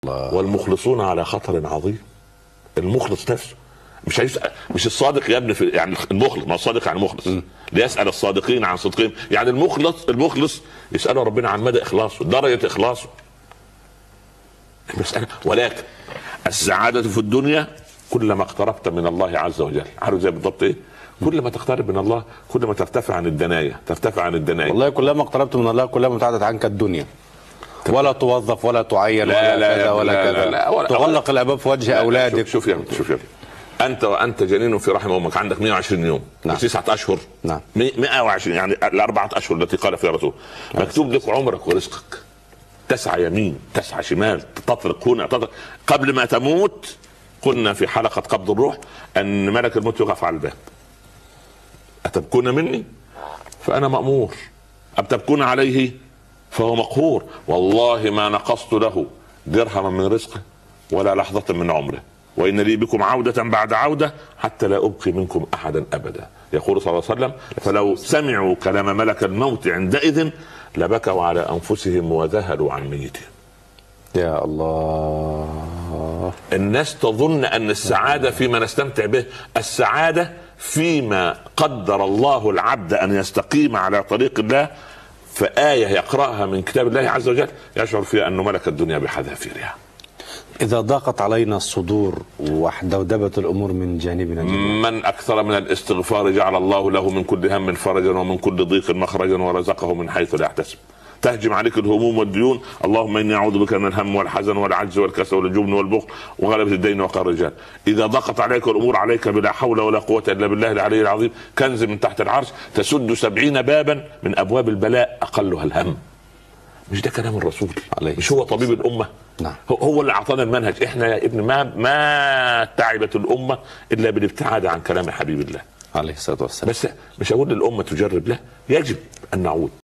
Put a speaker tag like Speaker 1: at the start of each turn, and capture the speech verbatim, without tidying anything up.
Speaker 1: الله.
Speaker 2: والمخلصون على خطر عظيم. المخلص نفسه مش هيسأل، مش الصادق يا ابني في يعني المخلص، ما الصادق يعني مخلص ليسأل الصادقين عن صدقهم. يعني المخلص المخلص يسأله ربنا عن مدى إخلاصه، درجة إخلاصه. المسألة ولكن السعادة في الدنيا كلما اقتربت من الله عز وجل. عارف زي بالضبط ايه؟ كل ما تقترب من الله كل ما ترتفع عن الدنايا، ترتفع عن الدنايا.
Speaker 1: والله كلما اقتربت من الله كلما ابتعدت عنك الدنيا. ولا توظف ولا تعين
Speaker 2: لا
Speaker 1: ولا
Speaker 2: لا
Speaker 1: كذا ولا
Speaker 2: لا
Speaker 1: كذا.
Speaker 2: لا لا ولا
Speaker 1: تغلق الابواب في وجه
Speaker 2: لا
Speaker 1: اولادك.
Speaker 2: شوف, شوف يا ابني، شوف يا ابني، انت وانت جنين في رحم امك عندك مئة وعشرين يوم.
Speaker 1: نعم.
Speaker 2: تسعة اشهر.
Speaker 1: نعم.
Speaker 2: مئة وعشرين يعني الاربعه اشهر التي قال فيها الرسول مكتوب لك عمرك ورزقك. تسعى يمين تسعى شمال، تطرق هنا تطرق. قبل ما تموت قلنا في حلقه قبض الروح ان ملك الموت يقف على الباب. أتبكون مني فأنا مأمور، أم تبكون عليه فهو مقهور. والله ما نقصت له درهما من رزقه ولا لحظة من عمره، وإن لي بكم عودة بعد عودة حتى لا أبقي منكم أحدا أبدا. يقول صلى الله عليه وسلم فلو سمعوا كلام ملك الموت عندئذ لبكوا على أنفسهم وذهلوا عن ميتهم.
Speaker 1: يا الله.
Speaker 2: الناس تظن أن السعادة فيما نستمتع به، السعادة فيما قدر الله العبد أن يستقيم على طريق الله. فآية يقرأها من كتاب الله عز وجل يشعر فيها أنه ملك الدنيا بحذافيرها.
Speaker 1: إذا ضاقت علينا الصدور وحدودبت الأمور من جانبنا جميعا.
Speaker 2: من أكثر من الاستغفار جعل الله له من كل هم فرجا ومن كل ضيق مخرجا ورزقه من حيث لا يحتسب. تهجم عليك الهموم والديون، اللهم إني أعوذ بك من الهم والحزن والعجز والكسل والجبن والبخل وغلبة الدين وقهر الرجال. إذا ضاقت عليك الأمور عليك بلا حول ولا قوة إلا بالله العلي العظيم كنز من تحت العرش تسد سبعين بابا من أبواب البلاء أقلها الهم. مش ده كلام الرسول؟ مش هو طبيب الأمة؟
Speaker 1: نعم.
Speaker 2: هو اللي أعطانا المنهج. إحنا يا ابن ما ما تعبت الأمة إلا بالابتعاد عن كلام حبيب الله
Speaker 1: عليه الصلاة والسلام.
Speaker 2: بس مش أقول للأمة تجرب، لا، يجب أن نعود.